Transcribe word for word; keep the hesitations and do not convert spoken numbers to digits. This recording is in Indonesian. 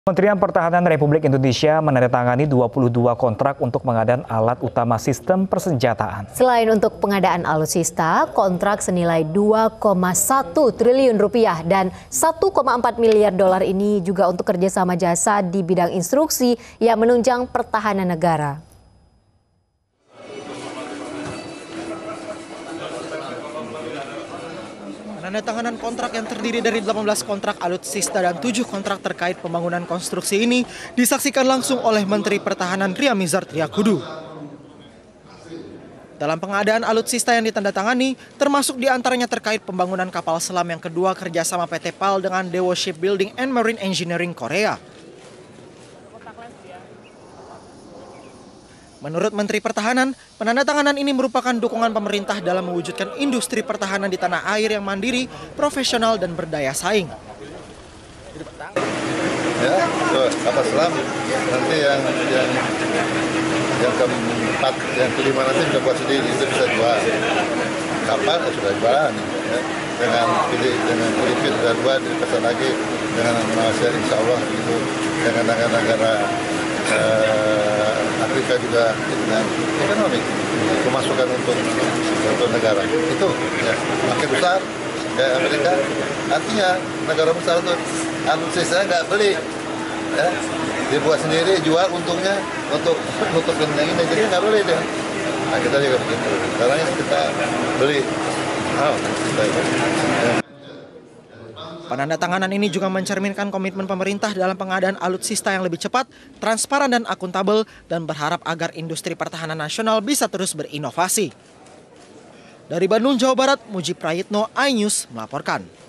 Kementerian Pertahanan Republik Indonesia menandatangani dua puluh dua kontrak untuk pengadaan alat utama sistem persenjataan. Selain untuk pengadaan alutsista, kontrak senilai dua koma satu triliun rupiah dan satu koma empat miliar dolar ini juga untuk kerjasama jasa di bidang instruksi yang menunjang pertahanan negara. Penandatanganan kontrak yang terdiri dari delapan belas kontrak alutsista dan tujuh kontrak terkait pembangunan konstruksi ini disaksikan langsung oleh Menteri Pertahanan Ria Mizar Triakudu. Dalam pengadaan alutsista yang ditandatangani, termasuk diantaranya terkait pembangunan kapal selam yang kedua kerjasama P T PAL dengan Daewoo Shipbuilding and Marine Engineering Korea. Menurut Menteri Pertahanan, penandatanganan ini merupakan dukungan pemerintah dalam mewujudkan industri pertahanan di tanah air yang mandiri, profesional, dan berdaya saing. Ya, kapal selam nanti yang yang yang keempat, yang kelima nanti sudah buat sendiri, itu bisa jual. Kapal ya sudah jualan, ya. dengan pilih dengan Filipina sudah dua, dipesan lagi dengan Malaysia, insya Allah itu dengan negara-negara uh, Afrika juga dengan ekonomi pemasukan untuk untuk negara itu ya makin besar kayak Amerika, artinya negara besar itu alutsista nggak beli ya, dibuat sendiri, jual untungnya untuk nutupin yang ini, jadi nggak boleh deh. Nah kita juga begitu, caranya kita beli oh, kita ya. Penandatanganan ini juga mencerminkan komitmen pemerintah dalam pengadaan alutsista yang lebih cepat, transparan dan akuntabel, dan berharap agar industri pertahanan nasional bisa terus berinovasi. Dari Bandung, Jawa Barat, Mujib Prayitno, iNews melaporkan.